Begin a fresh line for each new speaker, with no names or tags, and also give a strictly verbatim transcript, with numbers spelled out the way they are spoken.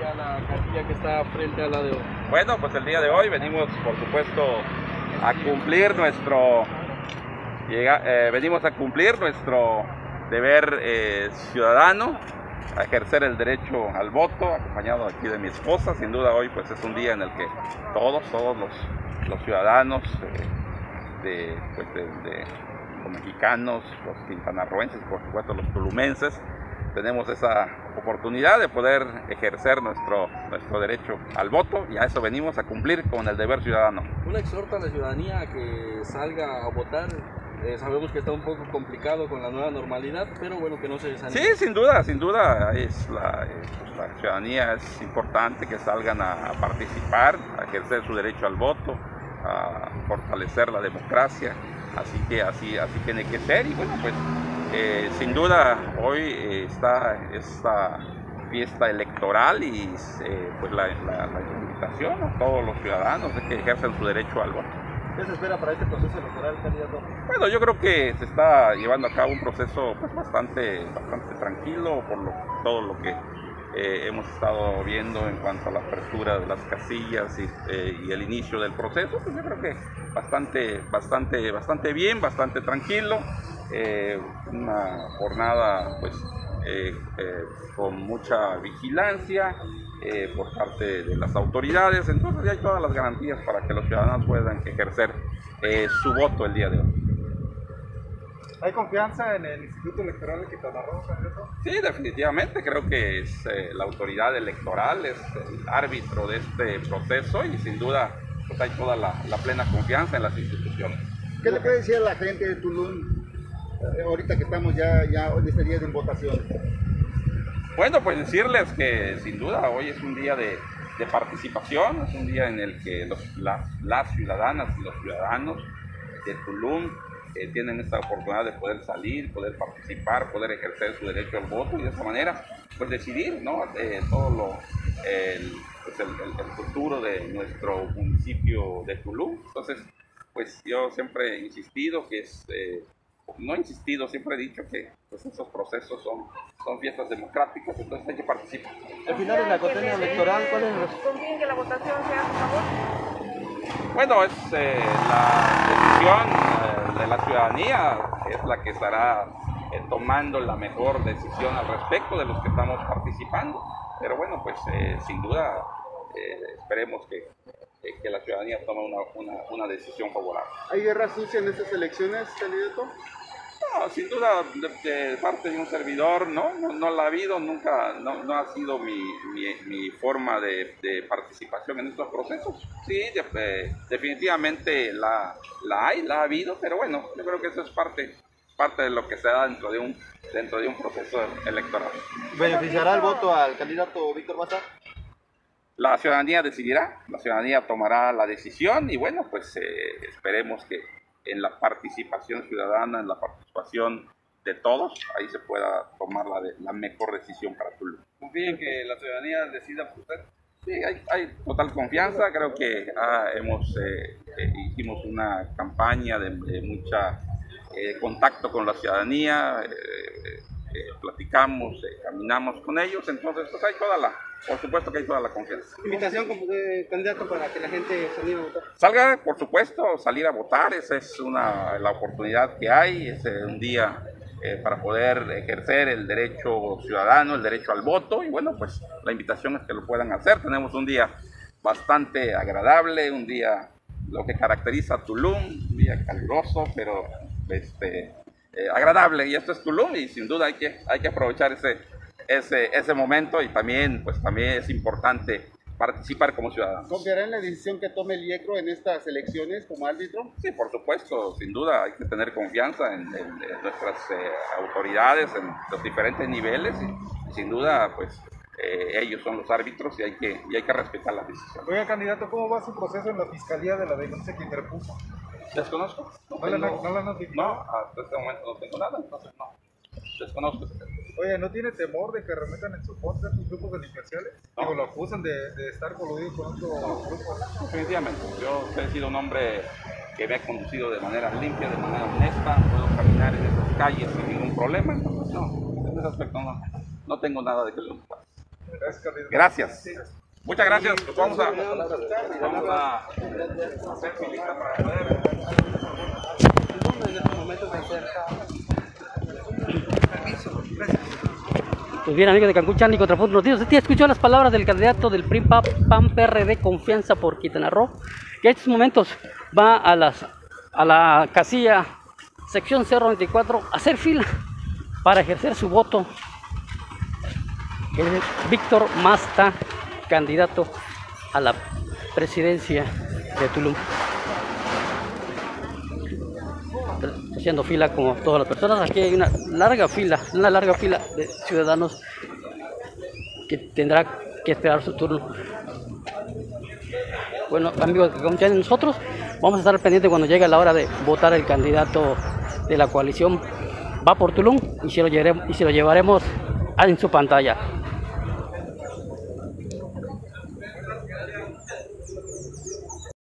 a la casilla que está frente a la de hoy?
Bueno, pues el día de hoy venimos, por supuesto, a cumplir nuestro, llega, eh, venimos a cumplir nuestro deber eh, ciudadano, a ejercer el derecho al voto, acompañado aquí de mi esposa. Sin duda hoy pues es un día en el que todos, todos los, los ciudadanos eh, de, pues, de, de los mexicanos, los quintanarroenses, por supuesto los tulumenses, tenemos esa oportunidad de poder ejercer nuestro, nuestro derecho al voto, y a eso venimos, a cumplir con el deber ciudadano.
Una exhorta a la ciudadanía a que salga a votar. Eh, sabemos que está un poco complicado con la nueva normalidad, pero bueno, que no se desanime.
Sí, sin duda, sin duda, es la, pues la ciudadanía es importante que salgan a, a participar, a ejercer su derecho al voto, a fortalecer la democracia, así que así, así tiene que ser. Y bueno, pues eh, sin duda hoy eh, está esta fiesta electoral y eh, pues la, la, la invitación a todos los ciudadanos de que ejercen su derecho al voto.
¿Qué se espera para este proceso electoral, candidato?
Bueno, yo creo que se está llevando a cabo un proceso pues, bastante, bastante tranquilo por lo, todo lo que eh, hemos estado viendo en cuanto a la apertura de las casillas y, eh, y el inicio del proceso. Pues yo creo que bastante, bastante, bastante bien, bastante tranquilo. Eh, una jornada pues eh, eh, con mucha vigilancia eh, por parte de las autoridades. Entonces ya hay todas las garantías para que los ciudadanos puedan ejercer eh, su voto el día de hoy.
¿Hay confianza en el Instituto Electoral de Quintana Roo, candidato?
Sí, definitivamente, creo que es eh, la autoridad electoral, es el árbitro de este proceso, y sin duda pues hay toda la, la plena confianza en las instituciones.
¿Qué le puede decir a la gente de Tulum eh, ahorita que estamos ya, ya en este día de votación?
Bueno, pues decirles que sin duda hoy es un día de, de participación, es un día en el que los, las, las ciudadanas y los ciudadanos de Tulum eh, tienen esta oportunidad de poder salir, poder participar, poder ejercer su derecho al voto, y de esa manera pues decidir, ¿no? eh, todo lo, el, pues el, el, el futuro de nuestro municipio de Tulum. Entonces, pues yo siempre he insistido que es... Eh, No he insistido, siempre he dicho que pues, esos procesos son, son fiestas democráticas, entonces hay que participar.
Al final en la contenia electoral, ¿cuál es el
¿Confíen que la votación sea a su favor?
Bueno, es eh, la decisión eh, de la ciudadanía, es la que estará eh, tomando la mejor decisión al respecto de los que estamos participando. Pero bueno, pues eh, sin duda eh, esperemos que, eh, que la ciudadanía tome una, una, una decisión favorable.
¿Hay guerra sucia en estas elecciones, candidato?
No, sin duda, de, de parte de un servidor, no, no, no la ha habido, nunca, no, no ha sido mi, mi, mi forma de, de participación en estos procesos. Sí, de, de, definitivamente la, la hay, la ha habido, pero bueno, yo creo que eso es parte, parte de lo que se da dentro de un, dentro de un proceso electoral.
¿Beneficiará el voto al candidato Víctor Maza?
La ciudadanía decidirá, la ciudadanía tomará la decisión, y bueno, pues eh, esperemos que en la participación ciudadana, en la participación de todos, ahí se pueda tomar la, de, la mejor decisión para Tulum.
¿Confíen que la ciudadanía decida por usted?
Sí, hay, hay total confianza. Creo que ah, hemos eh, eh, hicimos una campaña de, de mucha eh, contacto con la ciudadanía, eh, eh, platicamos, eh, caminamos con ellos, entonces pues hay toda la, por supuesto que hay toda la confianza.
Invitación como eh, candidato para que la gente se anime a votar.
Salga, por supuesto, salir a votar, esa es una, la oportunidad que hay, es eh, un día eh, para poder ejercer el derecho ciudadano, el derecho al voto, y bueno, pues la invitación es que lo puedan hacer. Tenemos un día bastante agradable, un día, lo que caracteriza a Tulum, un día caluroso, pero este, eh, agradable, y esto es Tulum, y sin duda hay que, hay que aprovechar ese, ese, ese momento, y también, pues, también es importante participar como ciudadanos.
¿Confiará en la decisión que tome el IECRO en estas elecciones como árbitro?
Sí, por supuesto, sin duda hay que tener confianza en, en, en nuestras eh, autoridades, en los diferentes niveles, y, y sin duda, pues, eh, ellos son los árbitros, y hay que, y hay que respetar las decisiones.
Oiga, candidato, ¿cómo va su proceso en la Fiscalía de la denuncia que interpuso?
¿Desconozco?
¿No, ¿No, tengo, ¿no la han notificado?
No, hasta este momento no tengo nada, entonces no. Desconozco.
Oye, ¿no tiene temor de que remetan en su contra estos grupos delincuenciales?
No.
Digo, lo acusan de, de estar coludido con otro grupo.
Definitivamente, yo he sido un hombre que me ha conducido de manera limpia, de manera honesta, puedo caminar en esas calles sin ningún problema, entonces no, en ese aspecto no, no tengo nada de que preocuparme. Gracias. Muchas gracias. Pues vamos a, vamos a hacer filita para poder.
Pues bien, amigos de Cancún Channel y Contrapunto Noticias, usted escuchó las palabras del candidato del P R I P A N P R D Confianza por Quintana Roo, que en estos momentos va a, las, a la casilla sección cero veinticuatro a hacer fila para ejercer su voto. El Víctor Masta, candidato a la presidencia de Tulum. Haciendo fila como todas las personas. Aquí hay una larga fila, una larga fila de ciudadanos que tendrá que esperar su turno. Bueno, amigos de Cancún Channel, nosotros vamos a estar pendientes cuando llegue la hora de votar el candidato de la coalición Va por Tulum y se lo llevaremos, y se lo llevaremos en su pantalla.